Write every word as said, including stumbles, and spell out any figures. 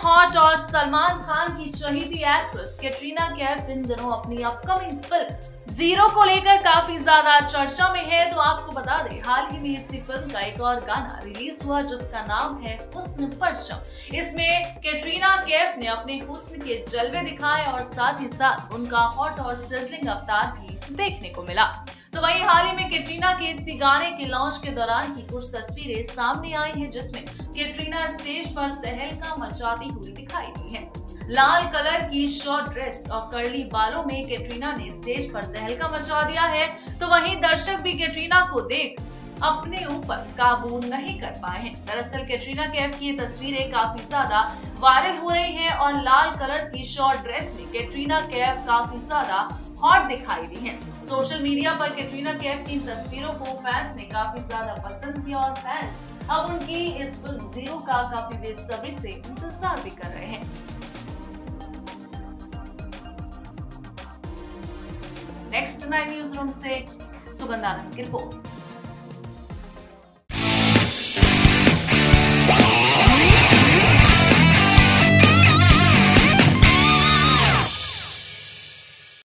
Hot और सलमान खान की चहेती एक्ट्रेस कैटरीना कैफ इन दिनों अपनी अपकमिंग फिल्म जीरो को लेकर काफी ज्यादा चर्चा में है। तो आपको बता दें, हाल ही में इसी फिल्म का एक और गाना रिलीज हुआ जिसका नाम है हुस्न परचम। इसमें कैटरीना कैफ ने अपने हुस्न के जलवे दिखाए और साथ ही साथ उनका हॉट और सिजलिंग अवतार भी देखने को मिला। तो वहीं हाल ही में कैटरीना के इसी गाने के लॉन्च के दौरान की कुछ तस्वीरें सामने आई हैं, जिसमें कैटरीना स्टेज पर तहलका मचाती हुई दिखाई दी है। लाल कलर की शॉर्ट ड्रेस और कर्ली बालों में कैटरीना ने स्टेज पर तहलका मचा दिया है। तो वहीं दर्शक भी कैटरीना को देख अपने ऊपर काबू नहीं कर पाए हैं। दरअसल कैटरीना कैफ की ये तस्वीरें काफी ज्यादा वायरल हो रही हैं और लाल कलर की शॉर्ट ड्रेस में कैटरीना कैफ काफी ज्यादा हॉट दिखाई दी हैं। सोशल मीडिया पर कैटरीना कैफ की इन तस्वीरों को फैंस ने काफी ज्यादा पसंद किया और फैंस अब उनकी इस फिल्म जीरो का काफी बेसब्री से इंतजार भी कर रहे हैं। नेक्स्ट नाइन न्यूज रूम से सुगंधानंद की रिपोर्ट।